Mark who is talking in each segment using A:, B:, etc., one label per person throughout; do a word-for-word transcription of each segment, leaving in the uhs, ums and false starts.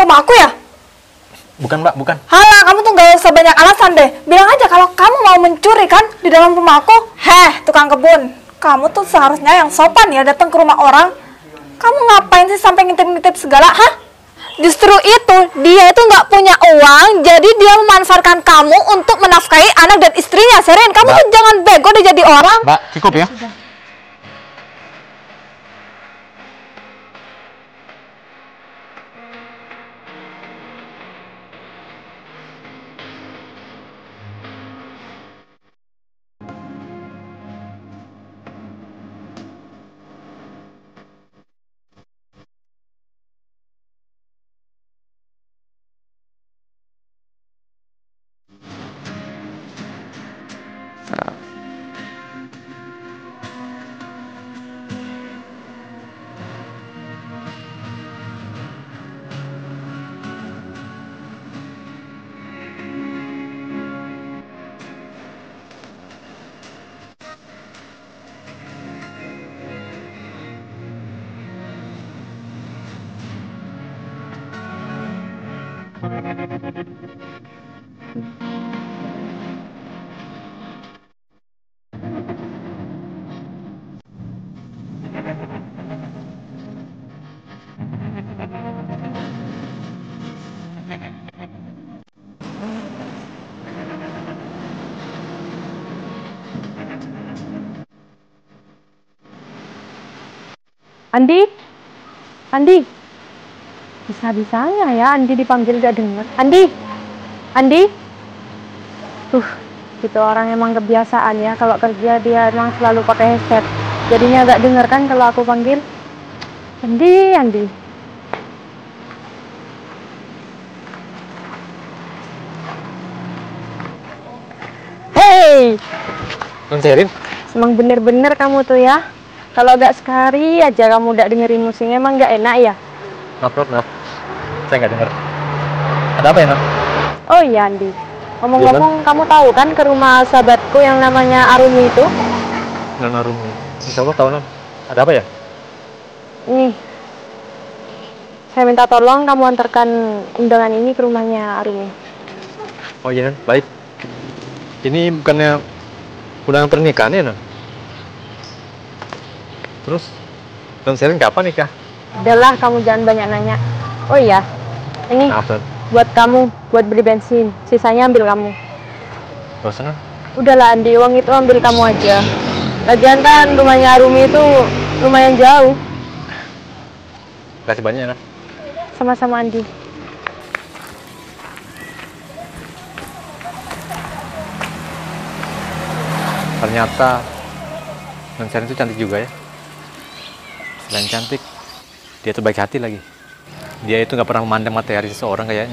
A: rumah aku ya?
B: Bukan, Mbak, bukan.
A: Halah, kamu tuh gak usah banyak alasan deh. Bilang aja kalau kamu mau mencuri kan di dalam rumah aku. Heh, tukang kebun. Kamu tuh seharusnya yang sopan ya datang ke rumah orang. Kamu ngapain sih sampai ngintip-ngintip segala, hah? Justru itu, dia itu nggak punya uang, jadi dia memanfaatkan kamu untuk menafkahi anak dan istrinya. Seren, kamu
B: Mbak.
A: tuh jangan bego deh jadi orang.
B: Mbak, cukup ya.
A: Sudah.
C: Andi, Andi, bisa-bisanya ya Andi dipanggil gak denger. Andi, Andi, tuh itu orang emang kebiasaan ya kalau kerja dia emang selalu pakai headset. Jadinya gak denger kan kalau aku panggil. Andi, Andi. Hey,
B: Non Sherin,
C: emang bener-bener kamu tuh ya. Kalau gak sekali aja kamu gak dengerin musiknya emang gak enak ya?
B: maaf, maaf, maaf. Saya nggak dengar. Ada apa ya, Non?
C: Oh iya Andi, ngomong-ngomong kamu tahu kan ke rumah sahabatku yang namanya Arumi itu?
B: Non Arumi. Insya Allah tahu, Non. Ada apa ya?
C: Nih, saya minta tolong kamu antarkan undangan ini ke rumahnya Arumi.
B: Oh iya, Non. Baik. Ini bukannya undangan pernikahan ya, Non? Terus, Non Sherin kapan nikah?
C: Udahlah, kamu jangan banyak nanya. Oh iya, ini
B: Maaf, Non.
C: buat kamu, buat beli bensin. Sisanya ambil kamu.
B: Gak usah, Non.
C: Udahlah Andi, uang itu ambil kamu aja. Lagian kan rumahnya Arumi itu lumayan jauh.
B: Kasih banyak, Non.
C: Sama-sama Andi.
B: Ternyata Non Sherin itu cantik juga ya. Selain cantik, dia tuh baik hati lagi. Dia itu nggak pernah memandang materi seseorang kayaknya.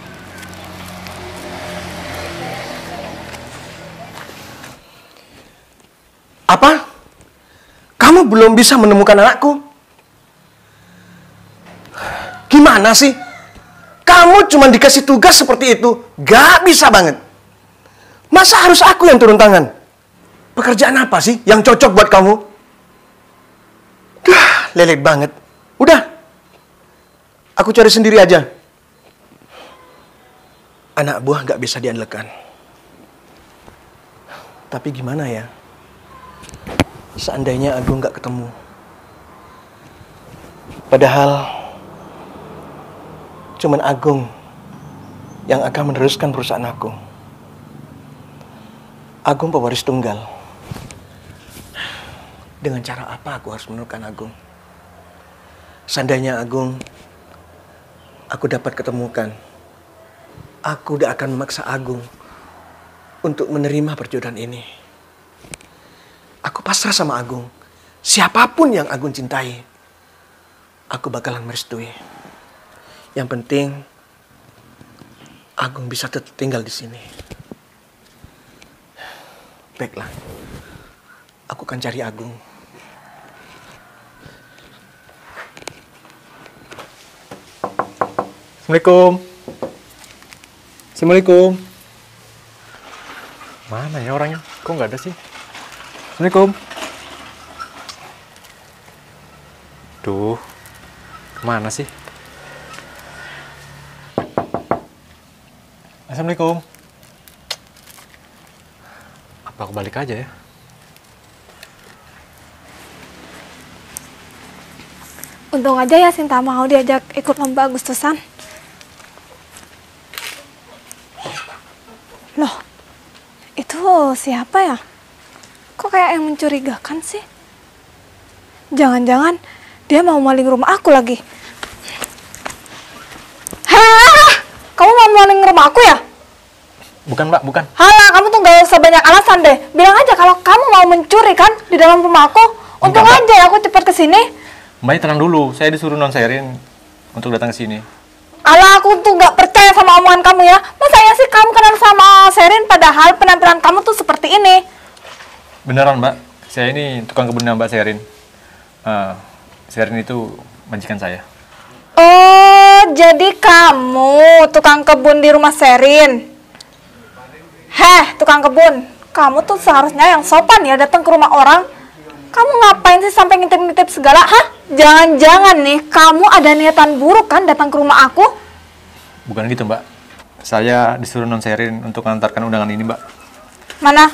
D: Apa? Kamu belum bisa menemukan anakku? Gimana sih? Kamu cuma dikasih tugas seperti itu, gak bisa banget. Masa harus aku yang turun tangan? Pekerjaan apa sih yang cocok buat kamu? Dah, lelet banget. Udah, aku cari sendiri aja. Anak buah gak bisa diandalkan. Tapi gimana ya? Seandainya Agung gak ketemu. Padahal cuman Agung yang akan meneruskan perusahaan aku. Agung pewaris tunggal. Dengan cara apa aku harus menemukan Agung? Seandainya Agung aku dapat ketemukan, aku tidak akan memaksa Agung untuk menerima perjodohan ini. Aku pasrah sama Agung. Siapapun yang Agung cintai, aku bakalan merestui. Yang penting Agung bisa tetap tinggal di sini. Baiklah, aku akan cari Agung.
B: Assalamualaikum. Assalamualaikum. Mana ya orangnya? Kok nggak ada sih? Assalamualaikum. Duh, kemana sih? Assalamualaikum. Apa aku balik aja ya?
A: Untung aja ya Sinta mau diajak ikut lomba Agustusan. Loh, itu siapa ya? Kok kayak yang mencurigakan sih? Jangan-jangan dia mau maling rumah aku lagi. Hah? Kamu mau maling rumah aku ya?
B: Bukan mbak, bukan.
A: Halah, kamu tuh gak usah banyak alasan deh. Bilang aja kalau kamu mau mencuri kan di dalam rumah aku. Untung
B: Enggak,
A: aja ya aku cepat kesini.
B: Mbak tenang dulu, saya disuruh non Sherin untuk datang ke sini.
A: Alah, aku tuh gak percaya sama omongan kamu ya. Masa ya sih kamu kenal sama Sherin padahal penampilan kamu tuh seperti ini?
B: Beneran mbak, saya ini tukang kebunnya mbak Sherin. Uh, Sherin itu majikan saya.
A: Oh, jadi kamu tukang kebun di rumah Sherin? Heh, tukang kebun, kamu tuh seharusnya yang sopan ya datang ke rumah orang. Kamu ngapain sih sampai ngintip-ngintip segala? Hah? Jangan-jangan nih kamu ada niatan buruk kan datang ke rumah aku?
B: Bukan gitu mbak, saya disuruh non Sherin untuk mengantarkan undangan ini mbak.
A: Mana?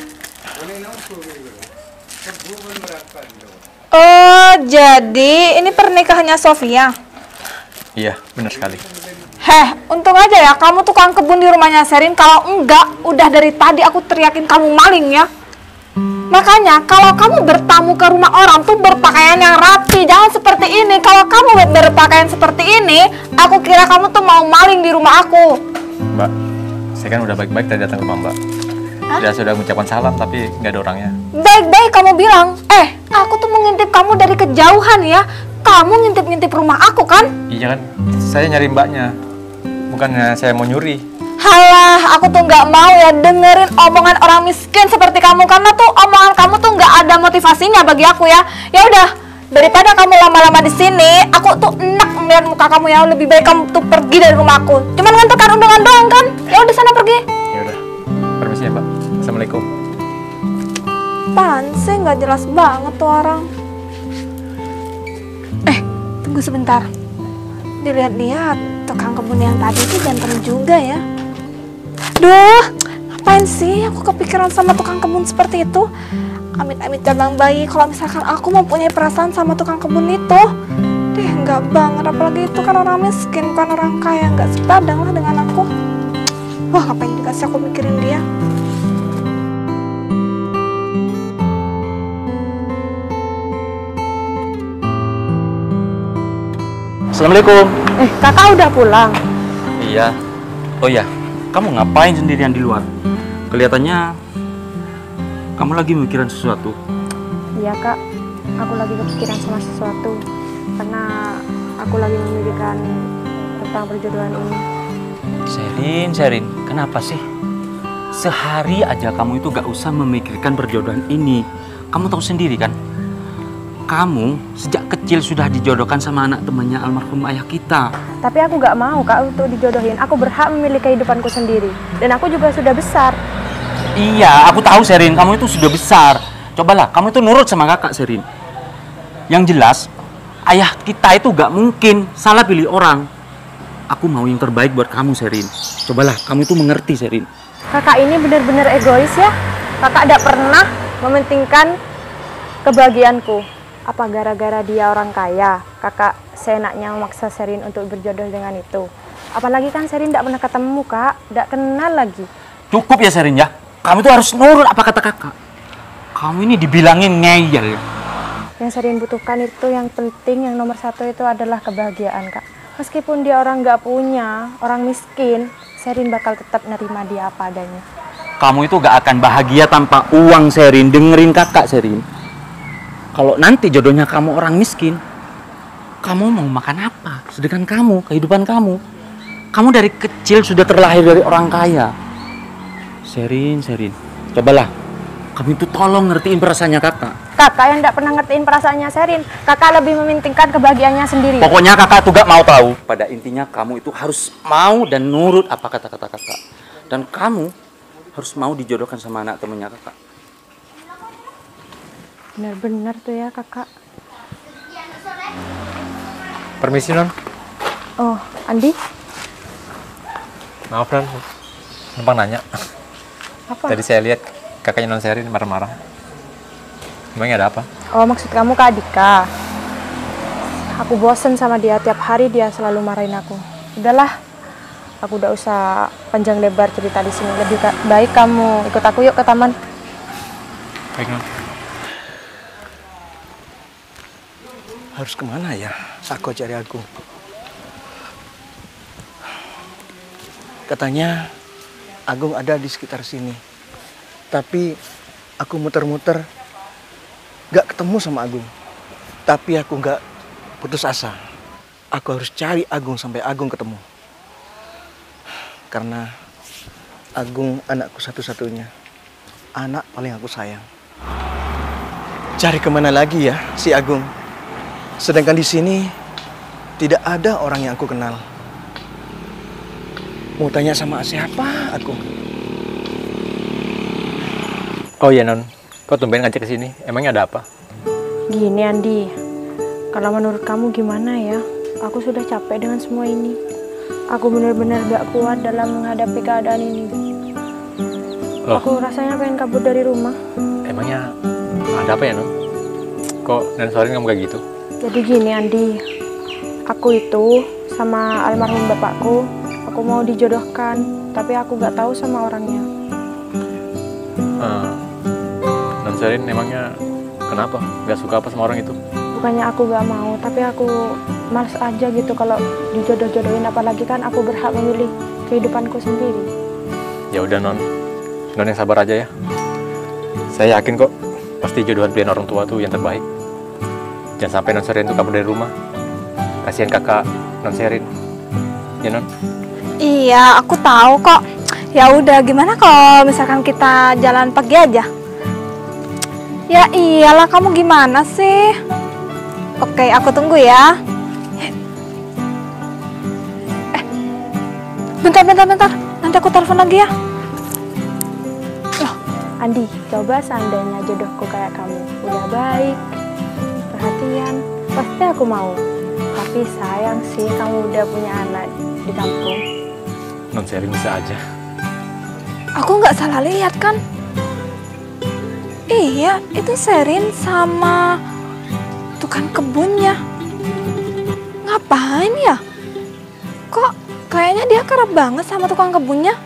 A: Oh, jadi ini pernikahannya Sofia?
B: Iya, benar sekali.
A: Heh, untung aja ya kamu tukang kebun di rumahnya Sherin. Kalau enggak, udah dari tadi aku teriakin kamu maling ya. Makanya kalau kamu bertamu ke rumah orang tuh berpakaian yang rapi, jangan seperti ini. Kalau kamu berpakaian seperti ini, aku kira kamu tuh mau maling di rumah aku.
B: Mbak, saya kan udah baik-baik tadi datang ke rumah mbak.
A: Hah?
B: Dia sudah mengucapkan salam tapi nggak ada orangnya.
A: Baik-baik kamu bilang, eh aku tuh mengintip kamu dari kejauhan ya. Kamu ngintip-ngintip rumah aku kan?
B: Iya kan, saya nyari mbaknya. Bukannya saya mau nyuri.
A: Halah, aku tuh nggak mau ya dengerin omongan orang miskin seperti kamu, karena tuh omongan kamu tuh nggak ada motivasinya bagi aku ya. Ya udah, daripada kamu lama-lama di sini, aku tuh enak melihat muka kamu ya. Lebih baik kamu tuh pergi dari rumahku. Cuman ngantarkan undangan doang kan? Ya udah sana pergi.
B: Ya udah, permisi ya mbak. Assalamualaikum.
A: Apaan sih nggak jelas banget tuh orang. Eh, tunggu sebentar. Dilihat-lihat tukang kebun yang tadi tuh ganteng juga ya. Duh, ngapain sih aku kepikiran sama tukang kebun seperti itu? Amit-amit cabang bayi kalau misalkan aku mempunyai perasaan sama tukang kebun itu. Deh, nggak banget, apalagi itu kan orang miskin, bukan orang kaya, nggak sepadan lah dengan aku. Wah, ngapain juga sih aku mikirin dia?
E: Assalamualaikum.
C: Eh, kakak udah pulang?
E: Iya. Oh iya, kamu ngapain sendirian di luar? Kelihatannya kamu lagi mikirin sesuatu.
C: Iya kak, aku lagi kepikiran sama sesuatu. Karena aku lagi memikirkan tentang perjodohan ini.
E: Sherin, Sherin, kenapa sih? Sehari aja kamu itu gak usah memikirkan perjodohan ini. Kamu tahu sendiri kan? Kamu sejak kecil sudah dijodohkan sama anak temannya almarhum ayah kita.
C: Tapi aku gak mau kak untuk dijodohin. Aku berhak memilih kehidupanku sendiri. Dan aku juga sudah besar.
E: Iya, aku tahu Sherin, kamu itu sudah besar. Cobalah, kamu itu nurut sama kakak Sherin. Yang jelas, ayah kita itu gak mungkin salah pilih orang. Aku mau yang terbaik buat kamu Sherin. Cobalah, kamu itu mengerti Sherin.
C: Kakak ini benar-benar egois ya. Kakak tidak pernah mementingkan kebahagiaanku. Apa gara-gara dia orang kaya, kakak seenaknya memaksa Sherin untuk berjodoh dengan itu? Apalagi kan Sherin tidak pernah ketemu kak, tidak kenal lagi.
E: Cukup ya Sherin ya, kamu tuh harus nurut apa kata kakak. Kamu ini dibilangin ngeyel.
C: Yang Sherin butuhkan itu yang penting, yang nomor satu itu adalah kebahagiaan kak. Meskipun dia orang nggak punya, orang miskin, Sherin bakal tetap nerima dia apa adanya.
E: Kamu itu gak akan bahagia tanpa uang Sherin, dengerin kakak Sherin. Kalau nanti jodohnya kamu orang miskin, kamu mau makan apa? Sedangkan kamu, kehidupan kamu, kamu dari kecil sudah terlahir dari orang kaya. Sherin, Sherin, cobalah, kamu itu tolong ngertiin perasaannya kakak.
C: Kakak yang tidak pernah ngertiin perasaannya Sherin, kakak lebih mementingkan kebahagiaannya sendiri.
E: Pokoknya kakak tuh gak mau tahu. Pada intinya kamu itu harus mau dan nurut apa kata-kata kakak. Dan kamu harus mau dijodohkan sama anak temennya kakak.
C: Benar-benar tuh ya kakak.
B: Permisi non.
C: Oh, Andi?
B: Maaf non, numpang nanya.
C: Apa?
B: Tadi saya lihat kakaknya Non Sherin marah-marah. Emangnya ada apa?
C: Oh, maksud kamu Kak Dika? Aku bosen sama dia, tiap hari dia selalu marahin aku. Udahlah, aku udah usah panjang lebar cerita di sini. Lebih baik kamu ikut aku yuk ke taman.
B: Baik, Non.
D: Harus kemana ya aku cari Agung? Katanya Agung ada di sekitar sini. Tapi aku muter-muter gak ketemu sama Agung. Tapi aku gak putus asa. Aku harus cari Agung sampai Agung ketemu. Karena Agung anakku satu-satunya. Anak paling aku sayang. Cari kemana lagi ya si Agung? Sedangkan di sini tidak ada orang yang aku kenal. Mau tanya sama siapa aku?
B: Oh iya, Non. Kok tumben ngajak ke sini? Emangnya ada apa?
C: Gini Andi, kalau menurut kamu gimana ya? Aku sudah capek dengan semua ini. Aku benar-benar gak kuat dalam menghadapi keadaan ini.
B: Loh.
C: Aku rasanya pengen kabur dari rumah.
B: Emangnya ada apa ya, Non? Kok Dan Sherin kamu kayak gitu?
C: Jadi gini Andi, aku itu sama almarhum bapakku, aku mau dijodohkan, tapi aku gak tahu sama orangnya.
B: Uh, Dan Sherin emangnya kenapa? Gak suka apa sama orang itu?
C: Bukannya aku gak mau, tapi aku males aja gitu kalau dijodoh-jodohin, apalagi kan aku berhak memilih kehidupanku sendiri.
B: Ya udah, Non. Non yang sabar aja ya. Saya yakin kok pasti jodohan pilihan orang tua tuh yang terbaik. Jangan sampai Non Sherin tuh kabur dari rumah. Kasihan kakak Non Sherin. Ya, Non?
A: Iya, aku tahu kok. Ya udah, gimana kalau misalkan kita jalan pagi aja? Ya iyalah, kamu gimana sih? Oke, aku tunggu ya. Eh, bentar, bentar, bentar. Nanti aku telepon lagi ya.
C: Andi, coba seandainya jodohku kayak kamu, udah baik, perhatian, pasti aku mau. Tapi sayang sih kamu udah punya anak di kampung.
B: Non Sherin bisa aja.
A: Aku nggak salah lihat kan? Iya, itu Sherin sama tukang kebunnya. Ngapain ya? Kok kayaknya dia kerap banget sama tukang kebunnya?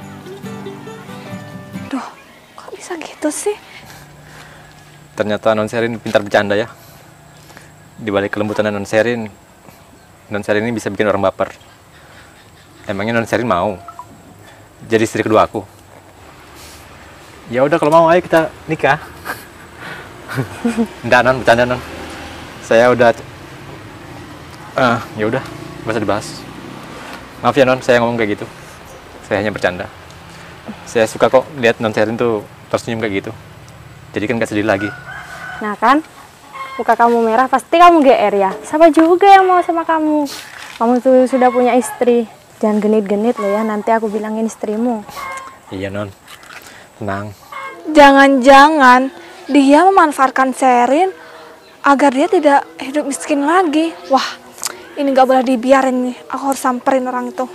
A: Duh, kok bisa gitu sih?
B: Ternyata Non Sherin pintar bercanda ya. Di balik kelembutan Non Sherin, Non Sherin ini bisa bikin orang baper. Emangnya Non Sherin mau jadi istri kedua aku? Ya udah, kalau mau ayo kita nikah. Enggak, Non, bercanda, Non. Saya udah ah, ya udah, nggak usah dibahas. Maaf ya, Non, saya ngomong kayak gitu. Saya hanya bercanda. Saya suka kok lihat Non Sherin tuh tersenyum kayak gitu. Jadi kan gak sedih lagi.
C: Nah kan, muka kamu merah pasti kamu G R ya. Siapa juga yang mau sama kamu? Kamu tuh sudah punya istri. Jangan genit-genit loh ya, nanti aku bilangin istrimu.
B: Iya, Non. Tenang.
A: Jangan-jangan dia memanfaatkan Sherin agar dia tidak hidup miskin lagi. Wah, ini nggak boleh dibiarin nih. Aku harus samperin orang itu.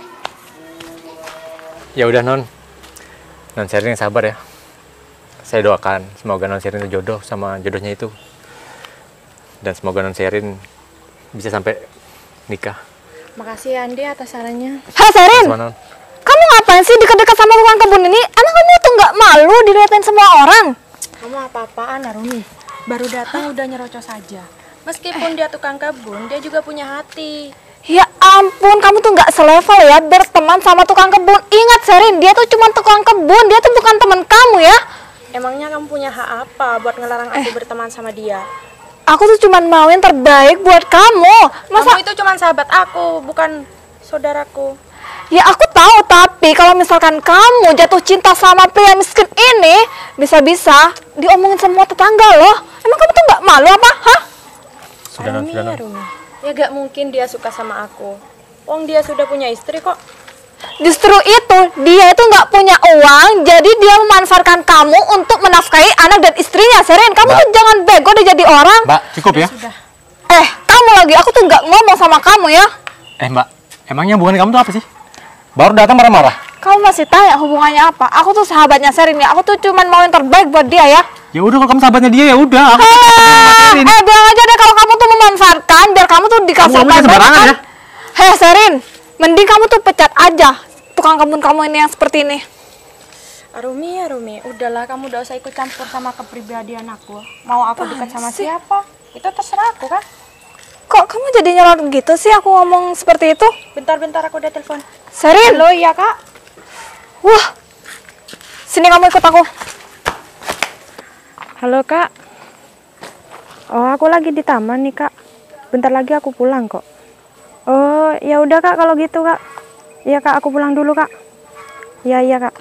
B: Ya udah, Non. Non Sherin yang sabar ya. Saya doakan semoga Non Sherin itu jodoh sama jodohnya itu. Dan semoga Non Sherin bisa sampai nikah.
C: Makasih ya Andi atas sarannya.
A: Hei Sherin,
B: Sama, Non.
A: kamu ngapain sih deket-deket sama tukang kebun ini? Emang kamu tuh nggak malu dilihatin semua orang?
C: Kamu apa-apaan Arumi? Baru datang udah nyerocos saja. Meskipun dia tukang kebun, dia juga punya hati.
A: Ya ampun, kamu tuh nggak selevel ya berteman sama tukang kebun. Ingat Sherin, dia tuh cuma tukang kebun, dia tuh bukan teman kamu ya.
C: Emangnya kamu punya hak apa buat ngelarang aku
A: Eh.
C: berteman sama dia?
A: Aku tuh cuma mau yang terbaik buat kamu. Masa?
C: Kamu itu cuma sahabat aku, bukan saudaraku.
A: Ya aku tahu, tapi kalau misalkan kamu jatuh cinta sama pria miskin ini, bisa-bisa diomongin semua tetangga loh. Emang kamu tuh nggak malu apa? Hah?
B: Sudah, Non.
C: Arumi,
B: Sudah, Non.
C: Arumi. Ya gak mungkin dia suka sama aku. Wong dia sudah punya istri kok.
A: Justru itu, dia itu nggak punya uang, jadi dia memanfaatkan kamu untuk menafkahi anak dan istrinya. Sherin, kamu
B: Mbak.
A: tuh jangan bego deh jadi orang.
B: Mbak, cukup ya?
C: Sudah.
A: Eh, kamu lagi, aku tuh nggak ngomong sama kamu ya.
B: Eh, Mbak, emangnya hubungan kamu tuh apa sih? Baru datang marah-marah.
A: Kamu masih tanya hubungannya apa? Aku tuh sahabatnya Sherin ya. Aku tuh cuman mau yang terbaik buat dia ya.
B: Ya udah kalau kamu sahabatnya dia ya udah. Aku
A: Eh, eh bilang aja deh kalau kamu tuh memanfaatkan biar kamu tuh dikasih
B: Kamu ngomongnya
A: apa-apa
B: sembarangan
A: kan.
B: ya.
A: Hei Sherin, mending kamu tuh pecat aja tukang kebun kamu ini yang seperti ini.
C: Arumi, Arumi, udahlah kamu udah usah ikut campur sama kepribadian aku. Mau aku dekat sama siapa? Itu terserah aku kan.
A: Kok kamu jadi nyolot gitu sih aku ngomong seperti itu?
C: Bentar-bentar aku udah telepon.
A: Sherin.
C: Halo, iya kak.
A: Wah. Sini kamu ikut aku.
C: Halo kak. Oh, aku lagi di taman nih kak. Bentar lagi aku pulang kok. Oh, ya udah kak kalau gitu kak. Iya kak, aku pulang dulu kak. Iya iya kak.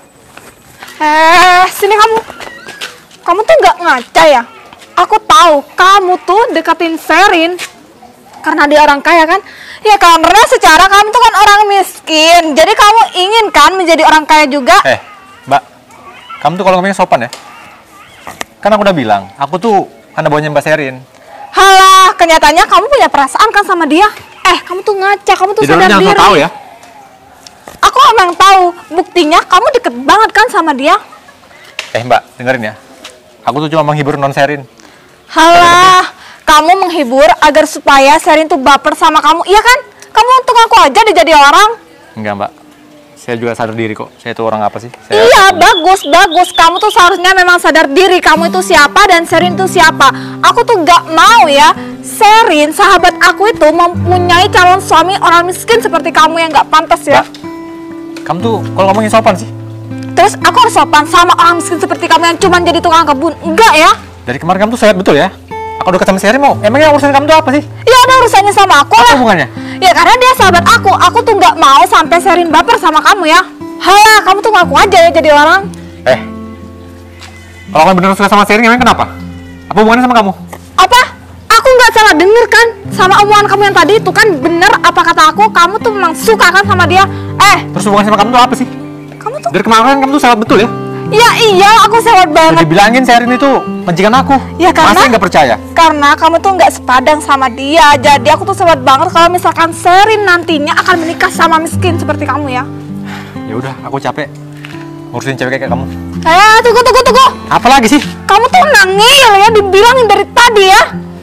A: Eh, sini kamu. Kamu tuh nggak ngaca ya? Aku tahu kamu tuh deketin Sherin karena dia orang kaya kan? Ya karena secara kamu tuh kan orang miskin. Jadi kamu ingin kan menjadi orang kaya juga?
B: Eh, Mbak. Kamu tuh kalau ngomongnya sopan ya. Kan aku udah bilang, aku tuh anak buahnya Mbak Sherin.
A: Halah, kenyataannya kamu punya perasaan kan sama dia? Eh, kamu tuh ngaca, kamu tuh
B: Jadi
A: sadar
B: jangan
A: diri.
B: so tahu ya.
A: Aku emang tahu, buktinya kamu deket banget kan sama dia.
B: Eh, Mbak, dengerin ya. Aku tuh cuma menghibur non Sherin.
A: Halah, kamu menghibur agar supaya Sherin tuh baper sama kamu, iya kan? Kamu untuk aku aja dijadi orang.
B: Enggak, Mbak. Saya juga sadar diri kok. Saya itu orang apa sih? Saya
A: Iya, bagus, bagus. Kamu tuh seharusnya memang sadar diri kamu itu siapa dan Sherin itu siapa. Aku tuh gak mau ya, Sherin, sahabat aku itu mempunyai calon suami orang miskin seperti kamu yang gak pantas ya.
B: Mbak, kamu tuh kalau ngomongin sopan sih.
A: Terus aku harus sopan sama orang miskin seperti kamu yang cuma jadi tukang kebun? Enggak ya?
B: Dari kemarin kamu tuh sehat betul ya. Aku dekat sama Sherin mau. Emangnya urusan kamu tuh apa sih?
A: Ya ada urusannya sama aku
B: Apa
A: lah.
B: hubungannya?
A: Ya karena dia sahabat aku. Aku tuh nggak mau sampai Sherin baper sama kamu ya. Halah, kamu tuh ngaku aja ya jadi orang.
B: Eh, kalau kamu beneran suka sama Sherin, emang kenapa? Apa hubungannya sama kamu?
A: Apa? Aku nggak salah denger kan sama omongan kamu yang tadi itu kan bener apa kata aku? Kamu tuh memang suka kan sama dia? Eh,
B: Terus hubungannya sama kamu tuh apa sih?
A: kamu tuh?
B: Dari kemarin kamu tuh sehat betul ya.
A: Ya iya, aku sewot
B: Udah
A: banget.
B: dibilangin Sherin itu majikan aku.
A: Ya, karena-
B: Masih nggak percaya?
A: Karena kamu tuh nggak sepadang sama dia. Jadi aku tuh sewot banget kalau misalkan Sherin nantinya akan menikah sama miskin seperti kamu ya.
B: Ya udah, aku capek ngurusin cewek kayak kamu.
A: Eh, tunggu tunggu tunggu.
B: Apa lagi sih?
A: Kamu tuh nangil ya, dibilangin dari tadi ya.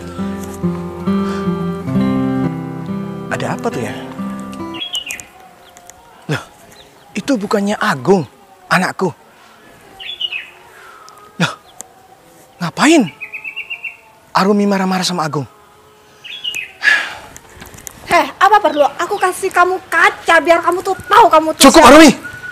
D: Ada apa tuh ya? Loh, itu bukannya Agung, anakku. Loh, ngapain Arumi marah-marah sama Agung?
A: Heh, apa perlu aku kasih kamu kaca biar kamu tuh tahu kamu tuh
D: Cukup
A: siapa?
D: Arumi!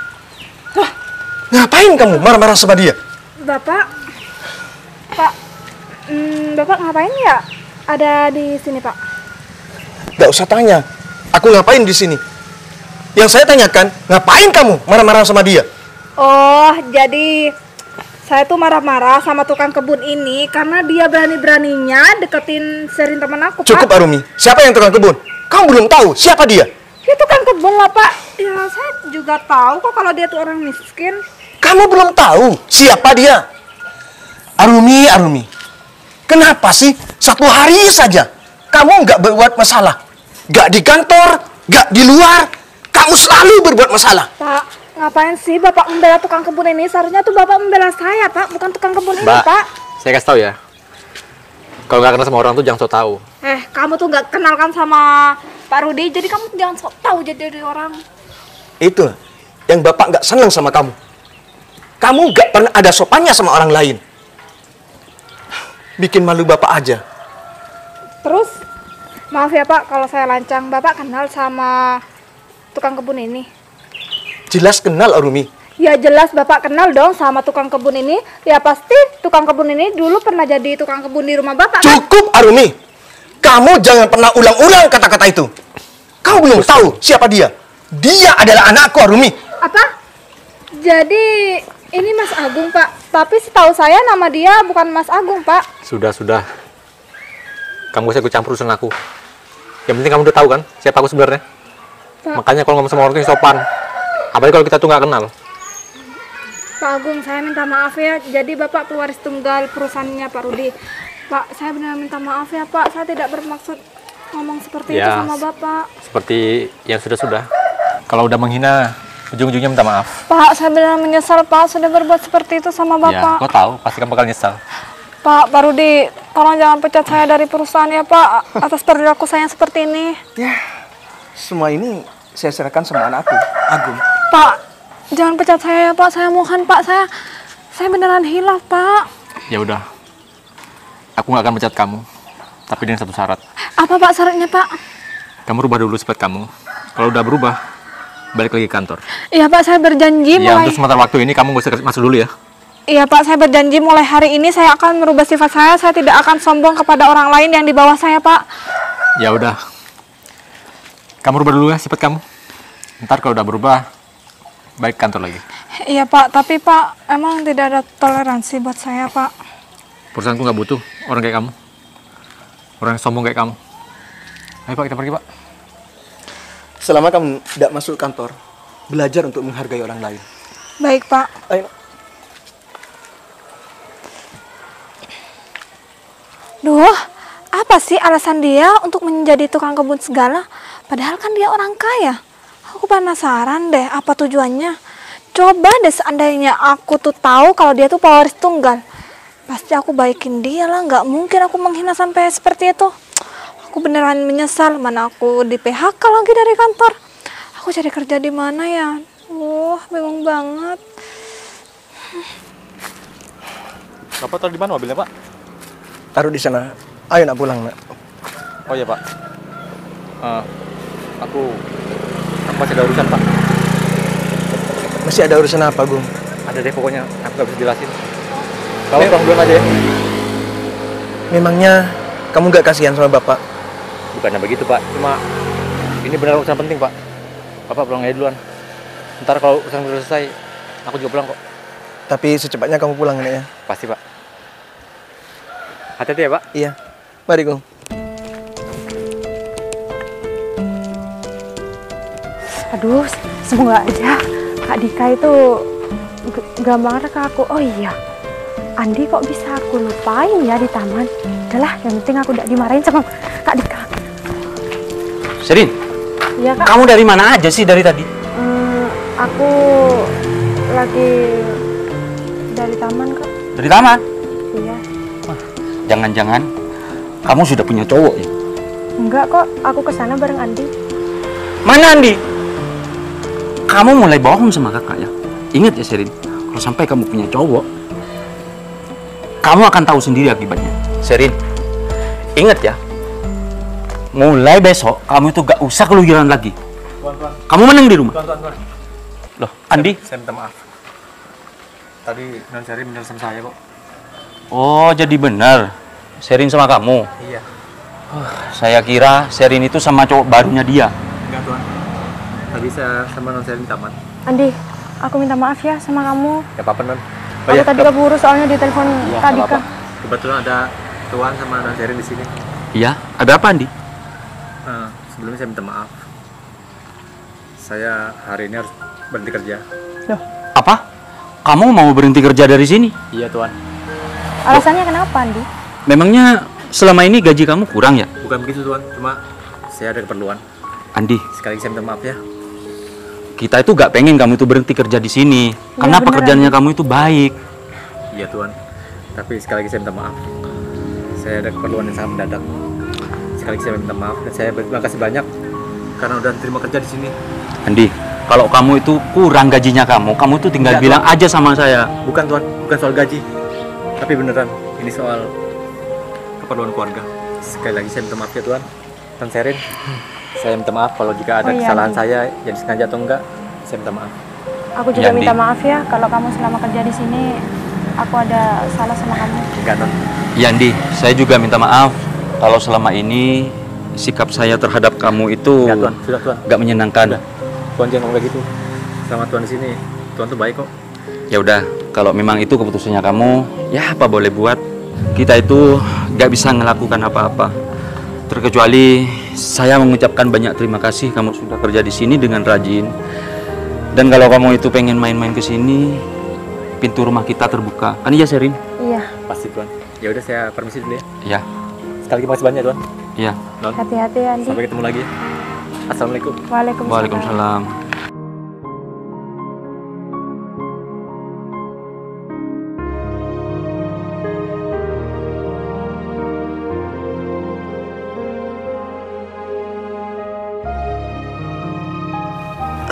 D: Ngapain kamu marah-marah sama dia?
A: Bapak, Pak, hmm, Bapak ngapain ya? Ada di sini Pak.
D: Gak usah tanya, aku ngapain di sini? Yang saya tanyakan, ngapain kamu marah-marah sama dia?
A: Oh, jadi saya tuh marah-marah sama tukang kebun ini karena dia berani-beraninya deketin Sherin teman aku Pak.
D: Cukup Arumi, siapa yang tukang kebun? Kamu belum tahu siapa dia?
A: Ya tukang kebun lah Pak. Ya saya juga tahu kok kalau dia tuh orang miskin.
D: Kamu belum tahu siapa dia? Arumi, Arumi. Kenapa sih satu hari saja kamu nggak berbuat masalah? Nggak di kantor, nggak di luar. Kamu selalu berbuat masalah.
A: Pak, ngapain sih Bapak membela tukang kebun ini? Seharusnya tuh Bapak membela saya Pak, bukan tukang kebun ini
B: Mbak,
A: Pak.
B: saya kasih tahu ya. Kalau nggak kenal sama orang tuh jangan so tahu.
A: Eh, kamu tuh nggak kenal kan sama Pak Rudi, jadi kamu jangan sok tahu jadi dari orang.
D: Itu yang Bapak nggak senang sama kamu. Kamu nggak pernah ada sopannya sama orang lain. Bikin malu Bapak aja.
A: Terus, maaf ya Pak kalau saya lancang. Bapak kenal sama tukang kebun ini?
D: Jelas kenal Arumi.
A: Ya jelas Bapak kenal dong sama tukang kebun ini. Ya pasti tukang kebun ini dulu pernah jadi tukang kebun di rumah Bapak kan?
D: Cukup Arumi. Kamu jangan pernah ulang-ulang kata-kata itu. Kamu belum tahu siapa dia. Dia adalah anakku Arumi.
A: Apa? Jadi ini Mas Agung Pak. Tapi setahu saya nama dia bukan Mas Agung Pak.
B: Sudah, sudah. Kamu gak usah ikut campur urusan aku. Yang penting kamu udah tahu kan siapa aku sebenarnya.
A: Pak.
B: Makanya kalau ngomong sama orang itu sopan. Apalagi kalau kita tuh nggak kenal.
A: Pak Agung, saya minta maaf ya. Jadi Bapak pewaris tunggal perusahaannya Pak Rudi. Pak, saya benar minta maaf ya Pak. Saya tidak bermaksud ngomong seperti itu
B: Ya,
A: sama Bapak.
B: Seperti yang sudah-sudah. Kalau udah menghina, ujung-ujungnya minta maaf.
A: Pak, saya benar menyesal Pak sudah berbuat seperti itu sama
B: Ya,
A: Bapak.
B: kau tahu, pasti kamu bakal nyesal.
A: Pak, Pak Rudi, tolong jangan pecat saya dari perusahaan ya Pak, atas perilaku saya yang seperti ini.
D: Ya, semua ini saya serahkan sama anakku, Agung.
A: Pak, jangan pecat saya ya Pak, saya mohon Pak, saya saya beneran hilaf Pak.
B: Ya udah, aku nggak akan pecat kamu, tapi dengan satu syarat.
A: Apa Pak syaratnya Pak?
B: Kamu rubah dulu sifat kamu. Kalau udah berubah, balik lagi ke kantor.
A: Iya Pak, saya berjanji
B: Ya,
A: mulai...
B: untuk sementara waktu ini kamu gak usah masuk dulu ya.
A: Iya Pak, saya berjanji mulai hari ini saya akan merubah sifat saya, saya tidak akan sombong kepada orang lain yang di bawah saya Pak.
B: Ya udah, kamu rubah dulu ya sifat kamu. Ntar kalau udah berubah, balik kantor lagi.
A: Iya Pak, tapi Pak, emang tidak ada toleransi buat saya Pak.
B: Perusahaanku nggak butuh orang kayak kamu, orang yang sombong kayak kamu. Ayo Pak, kita pergi Pak.
D: Selama kamu tidak masuk kantor, belajar untuk menghargai orang lain.
A: Baik Pak.
D: Ayo.
A: Duh, apa sih alasan dia untuk menjadi tukang kebun segala? Padahal kan dia orang kaya. Aku penasaran deh apa tujuannya. Coba deh seandainya aku tuh tahu kalau dia tuh pewaris tunggal. Pasti aku baikin dia lah, nggak mungkin aku menghina sampai seperti itu. Aku beneran menyesal, mana aku di P H K lagi dari kantor. Aku cari kerja di mana ya? Wah, bingung banget.
B: Bapak taruh di mana mobilnya Pak?
D: Taruh di sana. Ayo nak pulang nak.
B: Oh iya Pak. Uh, aku, aku masih ada urusan Pak.
D: Masih ada urusan apa, Gung?
B: Ada deh pokoknya, aku gak bisa jelasin. Kamu pulang duluan aja ya.
D: Memangnya kamu gak kasihan sama bapak?
B: Bukannya begitu Pak, cuma ini benar urusan penting Pak. Bapak pulang aja duluan. Ntar kalau urusan udah selesai, aku juga pulang kok.
D: Tapi secepatnya kamu pulang nak ya.
B: Pasti Pak. Hati-hati ya Pak.
D: Iya. Mari, Gung.
C: Aduh, semoga aja Kak Dika itu gak marah ke aku. Oh iya, Andi kok bisa aku lupain ya di taman. Udahlah, yang penting aku udah dimarahin sama Kak Dika.
E: Sherin,
C: Iya Kak.
E: kamu dari mana aja sih dari tadi?
C: Hmm, aku lagi dari taman Kak.
E: Dari taman?
C: Iya.
E: Jangan-jangan kamu sudah punya cowok ya?
C: Enggak kok, aku kesana bareng Andi.
E: Mana Andi? Kamu mulai bohong sama kakak ya? Ingat ya Sherin, kalau sampai kamu punya cowok, kamu akan tahu sendiri akibatnya. Sherin, ingat ya, mulai besok kamu itu gak usah keluyuran lagi.
B: Tuan, tuan.
E: Kamu menang di rumah.
B: Tuan, tuan, tuan.
E: Loh, Andi?
B: Saya, saya minta maaf. Tadi Non Seri benar sama saya kok.
E: Oh, jadi benar. Sherin sama kamu.
B: Iya.
E: Saya kira Sherin itu sama cowok barunya dia.
B: Enggak Tuan. Tadi saya sama Non Seri di taman.
C: Andi, aku minta maaf ya sama kamu.
B: Ya apa-apa Non.
C: Aku tadi keburu soalnya di telepon
B: Iya,
C: Kak
B: nggak
C: Dika.
B: apa-apa. Kebetulan ada Tuan sama Non Seri di sini.
E: Iya, ada apa Andi?
B: Uh, sebelumnya saya minta maaf. Saya hari ini harus berhenti kerja.
C: Loh,
E: Apa? Kamu mau berhenti kerja dari sini?
B: Iya Tuan.
C: alasannya kenapa Andi?
E: Memangnya selama ini gaji kamu kurang ya?
B: Bukan begitu Tuan, cuma saya ada keperluan.
E: Andi,
B: Sekali lagi saya minta maaf ya.
E: kita itu gak pengen kamu itu berhenti kerja di sini. Karena
C: bener,
E: pekerjaannya kamu itu baik.
B: Iya Tuan. Tapi sekali lagi saya minta maaf. Saya ada keperluan yang sangat mendadak. Sekali lagi saya minta maaf dan saya berterima kasih banyak karena udah terima kerja di sini.
E: Andi, kalau kamu itu kurang gajinya kamu, kamu tuh tinggal
B: Enggak,
E: bilang
B: Tuan.
E: aja sama saya.
B: Bukan Tuan, bukan soal gaji. Tapi beneran, ini soal keperluan keluarga. Sekali lagi saya minta maaf ya Tuan. Tuan Sherin, saya minta maaf kalau jika ada
C: Oh, iya,
B: kesalahan
C: Andi.
B: saya yang disengaja atau enggak. Saya minta maaf.
C: Aku juga
E: Ya, Andi.
C: minta maaf ya kalau kamu selama kerja di sini aku ada salah sama kamu.
B: Enggak Non.
E: Ya Andi, saya juga minta maaf kalau selama ini sikap saya terhadap kamu itu
B: Enggak Tuan, sudah Tuan.
E: gak menyenangkan.
B: Udah. Tuan jangan ngomong kayak gitu. Sama Tuan di sini, Tuan tuh baik kok.
E: Ya udah, kalau memang itu keputusannya kamu, ya apa boleh buat. Kita itu gak bisa melakukan apa-apa. Terkecuali saya mengucapkan banyak terima kasih kamu sudah kerja di sini dengan rajin. Dan kalau kamu itu pengen main-main ke sini, pintu rumah kita terbuka. Kan iya Sherin?
C: Iya,
B: Pasti Tuan. Ya udah saya permisi dulu ya.
E: Iya.
B: Sekali lagi makasih banyak Tuan.
E: Iya.
B: Non.
C: hati-hati ya Andi.
B: Sampai ketemu lagi ya. Assalamualaikum.
C: Waalaikumsalam.
E: Waalaikumsalam.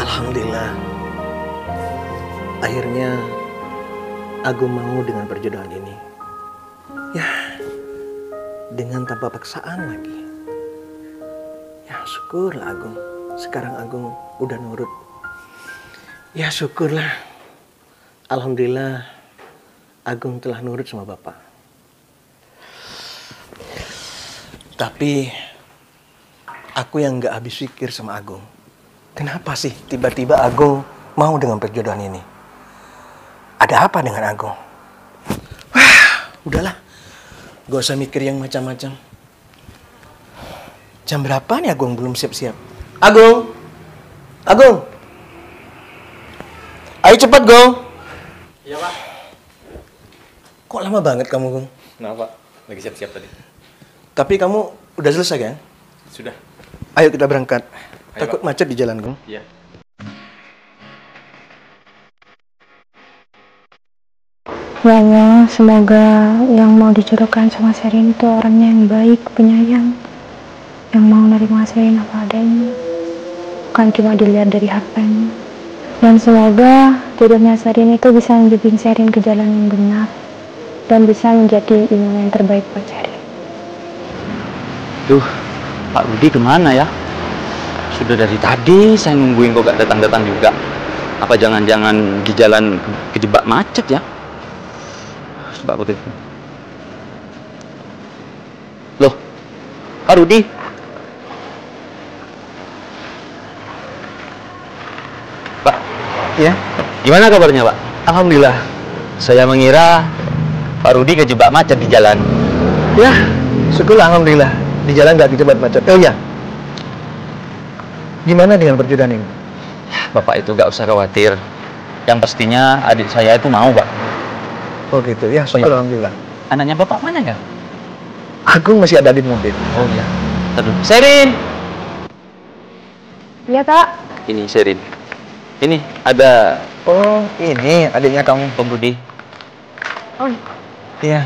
D: Alhamdulillah. Akhirnya Agung mau dengan perjodohan ini. Ya, dengan tanpa paksaan lagi. Ya syukurlah Agung. Sekarang Agung udah nurut. Ya syukurlah. Alhamdulillah Agung telah nurut sama Bapak. Tapi aku yang gak habis pikir sama Agung. Kenapa sih tiba-tiba Agung mau dengan perjodohan ini? Ada apa dengan Agung? Wah, udahlah. Gak usah mikir yang macam-macam. Jam berapa nih Agung belum siap-siap? Agung! Agung! Ayo cepat, Gong!
B: Iya, Pak.
D: Kok lama banget kamu, Gong?
B: Kenapa, Pak? Lagi siap-siap tadi.
D: Tapi kamu udah selesai, kan?
B: Sudah.
D: Ayo kita berangkat.
B: Ayo,
D: Takut
B: Pak.
D: macet di jalan, Gong.
B: Iya.
C: Ya Allah, semoga yang mau dijodohkan sama Sherin itu orangnya yang baik, penyayang, yang mau nerima Sherin apa adanya, bukan cuma dilihat dari hartanya. Dan semoga jodohnya Sherin itu bisa membimbing Sherin ke jalan yang benar dan bisa menjadi imam yang terbaik buat Sherin.
E: Duh, Pak Rudi kemana ya? Sudah dari tadi saya nungguin kok gak datang-datang juga. Apa jangan-jangan di jalan kejebak macet ya? Coba aku telepon. Loh, Pak Rudi. Pak,
D: Ya,
E: gimana kabarnya Pak?
D: Alhamdulillah.
E: Saya mengira Pak Rudi kejebak macet di jalan.
D: Ya, syukurlah Alhamdulillah. Di jalan gak kejebak macet. Oh ya, gimana dengan perjodohan ini?
E: Bapak itu gak usah khawatir. Yang pastinya adik saya itu mau, Pak.
D: Oh gitu, ya syukur
E: Oh, ya.
D: Alhamdulillah.
E: Anaknya Bapak mana ya?
D: Agung masih ada di mobil.
E: Oh iya. Aduh, Sherin.
C: Iya, Kak.
E: Ini Sherin. Ini ada
D: Oh, ini adiknya kamu.
E: Om Rudi.
C: Oh,
D: Iya.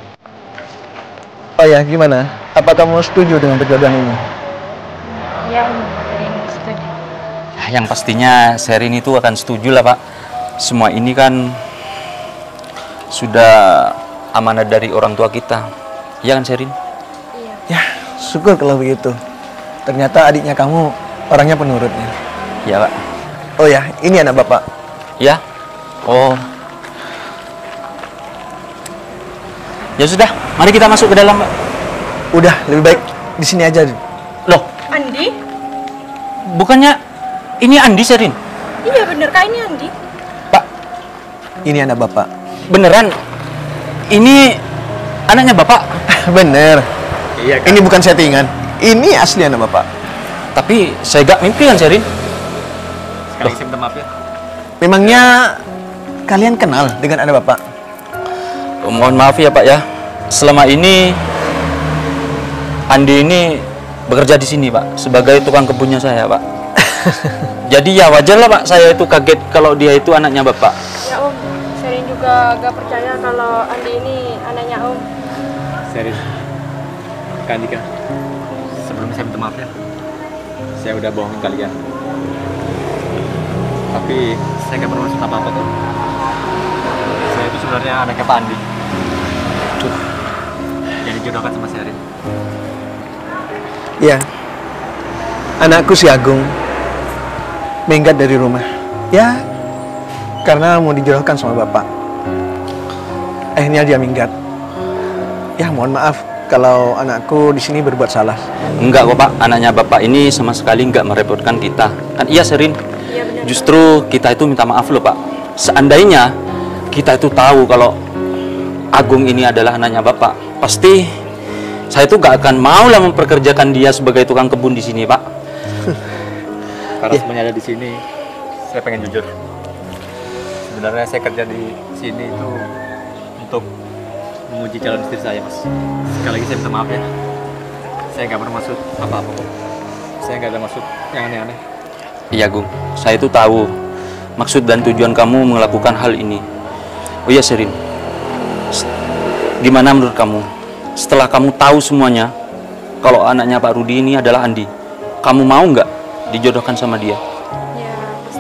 D: Oh ya, gimana? Apa kamu setuju dengan perjodohan ini?
C: iya, setuju.
E: Yang pastinya Sherin itu akan setuju lah, Pak. Semua ini kan sudah amanah dari orang tua kita. Iya kan, Sherin?
D: Ya, syukur kalau begitu. Ternyata adiknya kamu orangnya penurutnya.
E: Iya, Pak.
D: Oh ya, ini anak bapak.
E: Ya. Oh. Ya sudah, mari kita masuk ke dalam, Pak.
D: Udah, lebih baik di sini aja.
E: Loh,
A: Andi?
E: bukannya ini Andi, Sherin?
A: Iya bener Kak, ini Andi.
E: Pak,
D: Ini anak bapak.
E: beneran ini anaknya Bapak?
D: Bener.
B: Iya, Kak.
D: Ini bukan settingan. Ini asli anak bapak.
E: Tapi saya gak mimpi kan, Sherin?
B: Sekali lagi saya minta maaf ya.
D: Memangnya kalian kenal dengan anak bapak?
E: Oh, mohon maaf ya, Pak ya. Selama ini Andi ini bekerja di sini, Pak, sebagai tukang kebunnya saya, Pak. Jadi ya wajar lah, Pak, saya itu kaget kalau dia itu anaknya Bapak.
A: Ya Om, Sherin juga gak percaya kalau Andi ini anaknya Om.
B: Sherin, Kak Andika, sebelumnya saya minta maaf ya. Saya udah bohongin kalian. Tapi saya gak bermaksud apa-apa tuh. Saya itu sebenarnya anaknya Pak Andi. Tuh, yang dijodohkan sama Sherin.
D: Iya. Anakku si Agung minggat dari rumah. Ya, karena mau dijodohkan sama bapak. Akhirnya dia minggat. Ya, mohon maaf kalau anakku di sini berbuat salah.
E: Enggak kok, Pak, anaknya Bapak ini sama sekali enggak merepotkan kita. Kan iya, Sherin?
A: Iya bener.
E: Justru kita itu minta maaf loh, Pak. Seandainya kita itu tahu kalau Agung ini adalah anaknya Bapak, pasti saya itu gak akan mau lah memperkerjakan dia sebagai tukang kebun di sini, Pak.
B: Karena semuanya ada di sini, saya pengen jujur. Sebenarnya saya kerja di sini itu untuk menguji calon istri saya, Mas. Sekali lagi saya minta maaf ya. Saya nggak bermaksud apa-apa kok. Saya nggak ada maksud yang aneh-aneh.
E: Iya, Gung. Saya itu tahu maksud dan tujuan kamu melakukan hal ini. Oh iya, Sherin. S- Gimana menurut kamu? Setelah kamu tahu semuanya, kalau anaknya Pak Rudi ini adalah Andi, kamu mau nggak dijodohkan sama dia?
A: Ya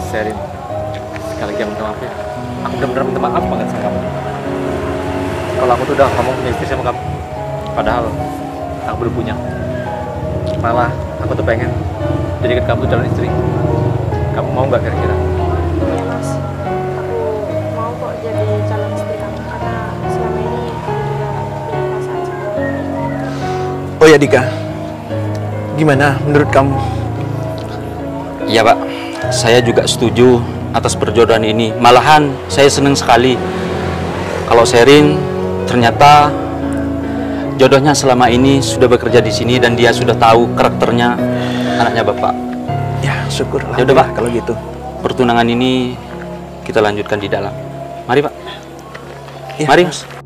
B: Sherin, sekali lagi aku minta maaf ya. Aku benar-benar minta maaf banget sama kamu. Kalau aku tuh udah ngomong punya istri sama kamu, padahal aku belum punya. Malah aku tuh pengen jadikan kamu tuh calon istri. Kamu mau nggak kira-kira?
C: Ya mas, aku mau kok jadi calon istri kamu karena selama ini aku juga punya perasaan sama kamu.
D: Oh ya Dika, gimana menurut kamu?
E: Iya Pak, saya juga setuju atas perjodohan ini. Malahan saya senang sekali kalau Sherin ternyata jodohnya selama ini sudah bekerja di sini dan dia sudah tahu karakternya anaknya Bapak.
D: Ya syukur.
E: Ya udah Pak,
D: kalau gitu.
E: Pertunangan ini kita lanjutkan di dalam. Mari Pak.
D: Ya,
E: Mari.
D: Mas.